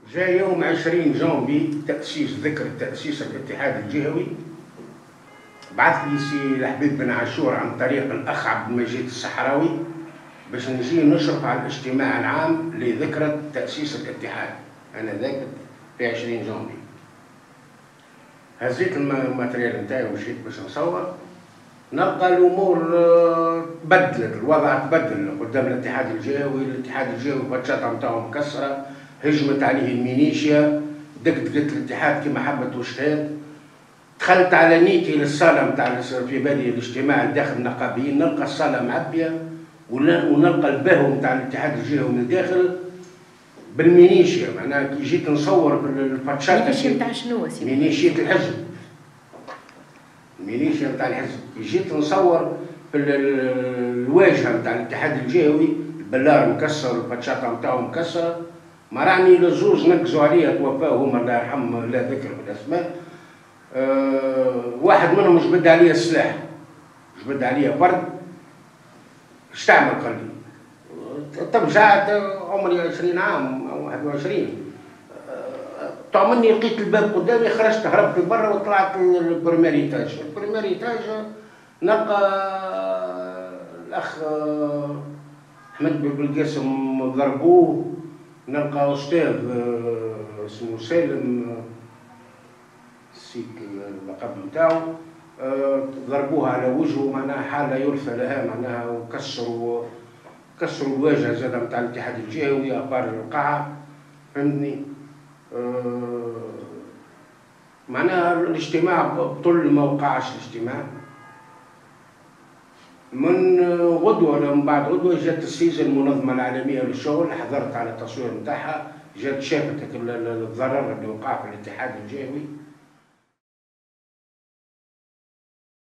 جاء يوم 20 جانفي ذكرى تأسيس الاتحاد الجهوي. بعث لي سي الحبيب بن عاشور عن طريق الأخ عبد المجيد الصحراوي باش نجي نشرف على الاجتماع العام لذكرى تأسيس الاتحاد. أنا ذاك في 20 جانفي هزيت الماتريال نتاعي ومشيت باش نصور، نلقى الأمور تبدلت، الوضع تبدل قدام الاتحاد الجهوي. الاتحاد الجهوي البطشاطة نتاعو مكسرة، هجمت عليه المينيشيا، دقت الاتحاد كما حبت وشتات. دخلت على نيتي للصالة نتاع في بالي الاجتماع داخل النقابيين، نلقى الصالة معبية ونلقى الباهو نتاع الاتحاد الجهوي من الداخل بالمينيشيا. معناها كي جيت نصور بالبطشاطة. المينيشيا نتاع شنو سي؟ مينيشيا الحزب. المينيشيا نتاع الحزب. كي جيت نصور في الواجهة نتاع الاتحاد الجهوي، البلار مكسر والبطشاطة نتاعو مكسرة. ما راني للزوج نقزوا عليا توفاو هما الله يرحمهم لا ذكر بالاسماء. واحد منهم جبد عليا السلاح، جبد عليا فرد. اش تعمل؟ قال لي ترجعت عمري 20 عام او 21. طعمني لقيت الباب قدامي، خرجت هربت لبرا وطلعت للبريمير ايتاج. البريمير ايتاج نلقى الاخ احمد بالقاسم ضربوه، نلقى استاذ اسمه سالم نسيت اللقب نتاعو، ضربوها على وجهه، معناها حاله يرثى لها، معناها وكسروا الواجهه زاد نتاع الاتحاد الجهوي اقار القاعه، فهمتني. معناها الاجتماع بطل ما وقعش الاجتماع. من غدوه ولا من بعد غدوه جات السيزه المنظمه العالميه للشغل، حضرت على التصوير نتاعها، جات شافت الضرر اللي وقع في الاتحاد الجهوي.